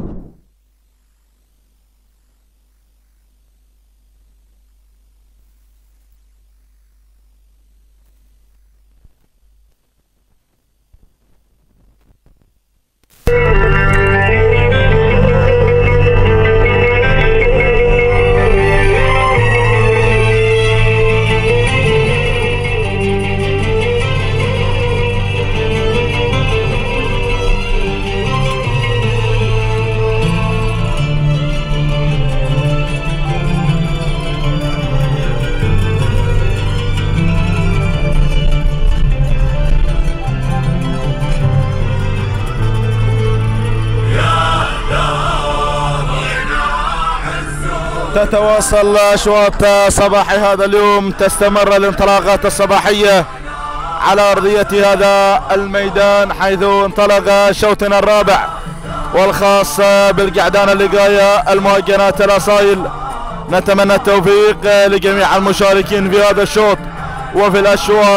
تتواصل أشواط صباحي هذا اليوم، تستمر الانطلاقات الصباحية على أرضية هذا الميدان، حيث انطلق شوطنا الرابع والخاص بالقعدان اللقاية المهجنات الأصايل. نتمنى التوفيق لجميع المشاركين في هذا الشوط وفي الأشواط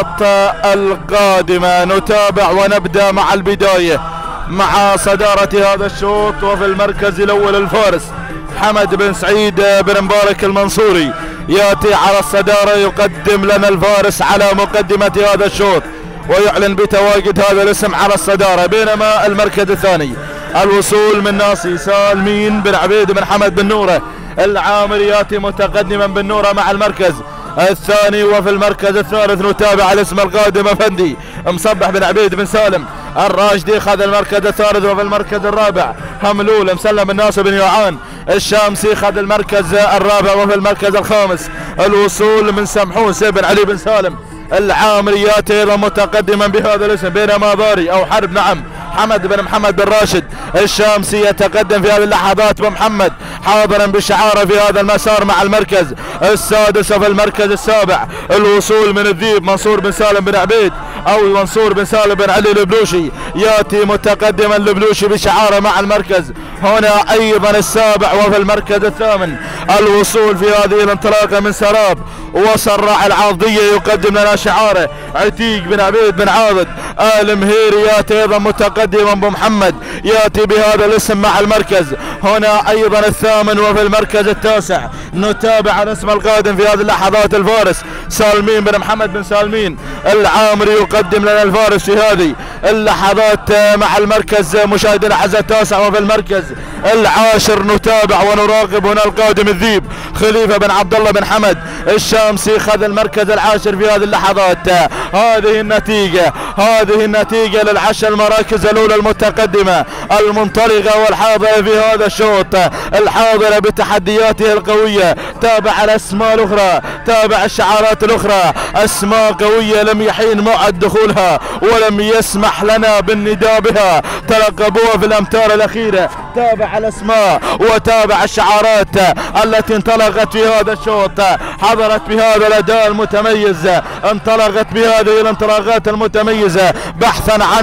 القادمة. نتابع ونبدأ مع البداية مع صدارة هذا الشوط، وفي المركز الأول الفارس حمد بن سعيد بن مبارك المنصوري ياتي على الصدارة، يقدم لنا الفارس على مقدمة هذا الشوط ويعلن بتواجد هذا الاسم على الصدارة. بينما المركز الثاني الوصول من ناصي سالمين بن عبيد بن حمد بن نوره العامري ياتي متقدما بالنوره مع المركز الثاني. وفي المركز الثالث نتابع الاسم القادم افندي مصبح بن عبيد بن سالم الراشدي خذ المركز الثالث. وفي المركز الرابع هملول مسلم الناصر بن يوعان الشامسي خذ المركز الرابع. وفي المركز الخامس الوصول من سمحوس بن علي بن سالم العامريات ايضا متقدما بهذا الاسم. بينما باري او حرب نعم حمد بن محمد بن راشد الشامسي يتقدم في هذه اللحظات بمحمد حاضرا بشعاره في هذا المسار مع المركز السادس. وفي المركز السابع الوصول من الذيب منصور بن سالم بن عبيد او منصور بن سالم بن علي البلوشي ياتي متقدما البلوشي بشعاره مع المركز هنا ايضا السابع. وفي المركز الثامن الوصول في هذه الانطلاقه من سراب وصراع العاضيه يقدم لنا شعاره عتيق بن عبيد بن عابد آل مهيري ياتي ايضا متقدما بمحمد ياتي بهذا الاسم مع المركز هنا ايضا الثامن. وفي المركز التاسع نتابع الاسم القادم في هذه اللحظات الفارس سالمين بن محمد بن سالمين العامري يقدم لنا الفارس في هذه اللحظات مع المركز مشاهدينا الاعزاء التاسع. وفي المركز العاشر نتابع ونراقب هنا القادم الذيب خليفه بن عبد الله بن حمد الشامسي خذ المركز العاشر في هذه اللحظات. هذه النتيجه للعشر المراكز الاولى المتقدمه المنطلقه والحاضره في هذا الشوط، الحاضره بتحدياته القويه. تابع الاسماء الاخرى، تابع الشعارات الاخرى، اسماء قويه لم يحين موعد دخولها ولم يسمح لنا بالنداء بها، ترقبوها في الامتار الاخيره. تابع الاسماء وتابع الشعارات التي انطلقت في هذا الشوط، حضرت بهذا الاداء المتميز، انطلقت بهذه الانطلاقات المتميزه بحثا عن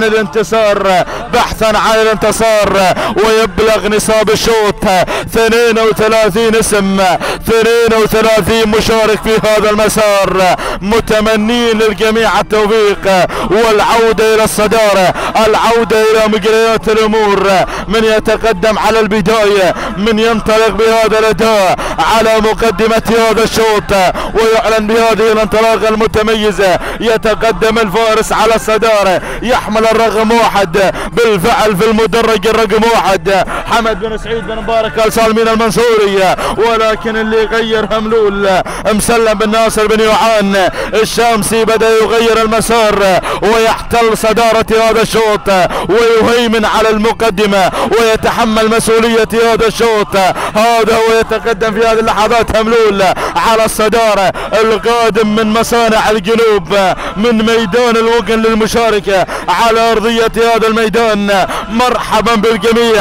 الانتصار. ويبلغ نصاب الشوط 32 اسم، 32 مشارك في هذا المسار، متمنين للجميع التوفيق والعوده الى الصداره، العوده الى مجريات الامور. من يتقدم على البدايه، من ينطلق بهذا الاداء على مقدمه هذا الشوط ويعلن بهذه الانطلاقه المتميزه. يتقدم الفارس على الصداره، يحمل الرقم 1 بالفعل في المدرج، الرقم 1 حمد بن سعيد بن مبارك آل سالمين المنصوري، ولكن اللي غير هملول مسلم بن ناصر بن يوعان الشامسي بدا يغير المسار ويحتل صداره هذا الشوط ويهيمن على المقدمه ويتحمل مسؤوليه هذا الشوط. هذا هو يتقدم في هذه اللحظات هملول على الصداره، القادم من مصانع الجنوب من ميدان الوقن للمشاركه على ارضيه هذا الميدان. مرحبا بالجميع.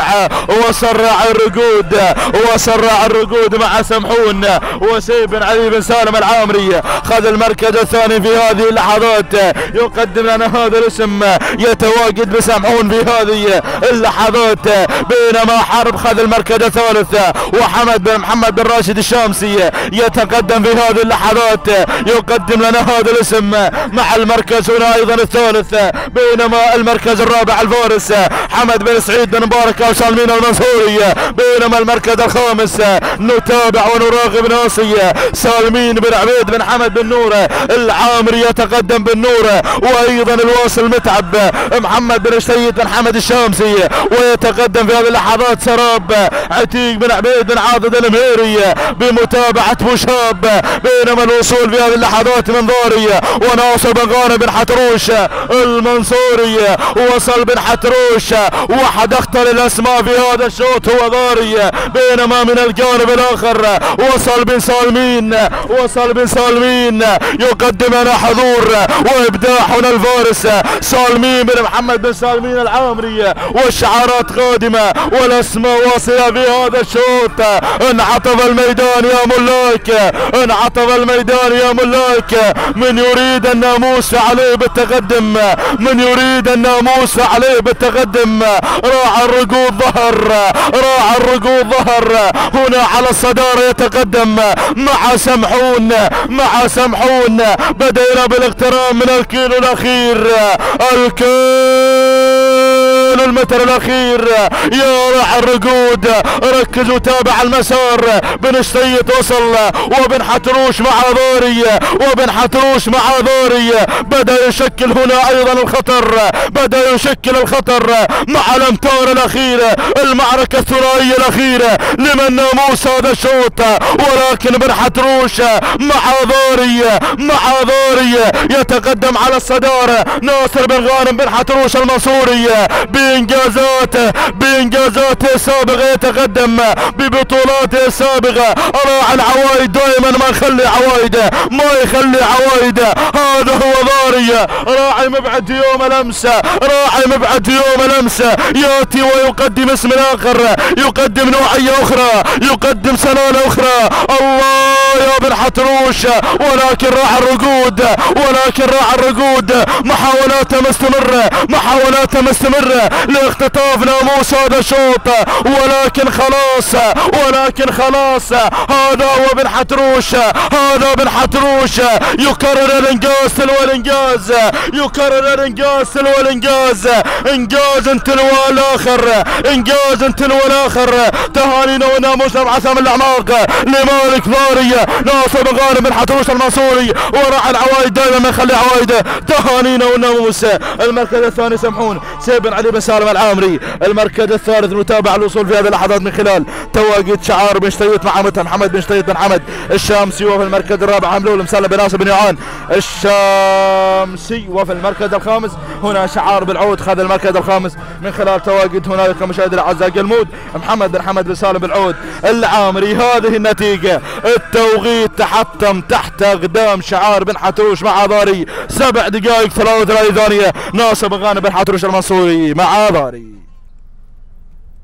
وسرع الرقود مع سمحون وسيف بن علي بن سالم العامري خذ المركز الثاني في هذه اللحظات. يقدم لنا هذا الاسم يتواجد بسمحون في هذه اللحظات. بينما حرب خذ المركز الثالث وحمد بن محمد بن راشد الشامسي يتقدم في هذه اللحظات. يقدم لنا هذا الاسم مع المركز هنا ايضا الثالث. بينما المركز الرابع الفارس الخامس حمد بن سعيد بن مبارك او سالمين المنصوري. بينما المركز الخامس نتابع ونراقب ناصي سالمين بن عبيد بن حمد بن نور العامري يتقدم بالنور، وايضا الواصل متعب محمد بن سيد بن حمد الشامسي، ويتقدم في هذه اللحظات سراب عتيق بن عبيد بن عاضد المهيري بمتابعة بوشاب. بينما الوصول في هذه اللحظات من ضاري وناصر بن غانم بن حتروش المنصوري. وصل بن حتروش واحد اخطر الاسماء في هذا الشوط هو ضاري. بينما من الجانب الاخر وصل بن سالمين يقدم لنا حضور وابداع هنا الفارس سالمين بن محمد بن سالمين العامري، والشعارات قادمه والاسماء واصله في هذا الشوط. انعطف الميدان يا ملاك، انعطف الميدان يا ملاك. من يريد الناموس عليه بالتقدم، من يريد الناموس عليه بالتقدم. راعى الركود ظهر، راعى الركود ظهر هنا على الصدارة يتقدم مع سمحون، مع سمحون. بدينا بالاقتراب من الكيلو الاخير، الكيلو المتر الاخير. يا راعي الركود ركز وتابع المسار. بن شطيط وصل وبن حتروش مع ضاري، وبن حتروش مع ضاري. بدا يشكل هنا ايضا الخطر، بدا يشكل الخطر مع الامتار الاخيره. المعركه الثنائيه الاخيره لمن ناموس هذا الشوط، ولكن بن حتروش مع ضاري، مع ضاري يتقدم على الصداره. ناصر بن غانم بن حتروش المنصوري بانجازاته السابقه يتقدم ببطولاته السابقه. راعي العوايد دائما ما يخلي عوايده، ما يخلي عوايده. هذا هو ضاري راعي مبعد يوم الامس، راعي مبعد يوم الامس. ياتي ويقدم اسم اخر، يقدم نوعيه اخرى، يقدم سلاله اخرى. الله يا بن حتروش، ولكن راعي الركود، ولكن راعي الركود محاولاته مستمره، محاولاته مستمره لاختطاف ناموس هذا الشوط. ولكن خلاص، ولكن خلاص. هذا هو بن حتروش، هذا بن حتروش يكرر الانجاز تلو الانجاز، يكرر الانجاز تلو الانجاز. انجاز تلو الاخر، انجاز تلو الاخر. تهانينا وناموس بعثام الاعماق لمالك ضاري ناصر بن غانم بن حتروش المنصوري، وراعي العوايد دائما ما يخلي عوايده. تهانينا وناموس. المركز الثاني سمحون سيف بن علي بن سالم العامري. المركز الثالث نتابع الوصول في هذه اللحظات من خلال تواجد شعار بن شطيط مع محمد بن شطيط بن حمد الشامسي. وفي المركز الرابع عملول مسلم بن ناصر بن يعان الشامسي. وفي المركز الخامس هنا شعار بالعود خذ المركز الخامس من خلال تواجد هنالك مشاهدي الاعزاء قلمود محمد بن حمد بن سالم بالعود العامري. هذه النتيجه. التوقيت تحطم تحت اقدام شعار بن حتروش مع ضاري 7 دقائق 33 ثانيه. ناصر بن غانم بن حتروش المنصوري مع ضاري.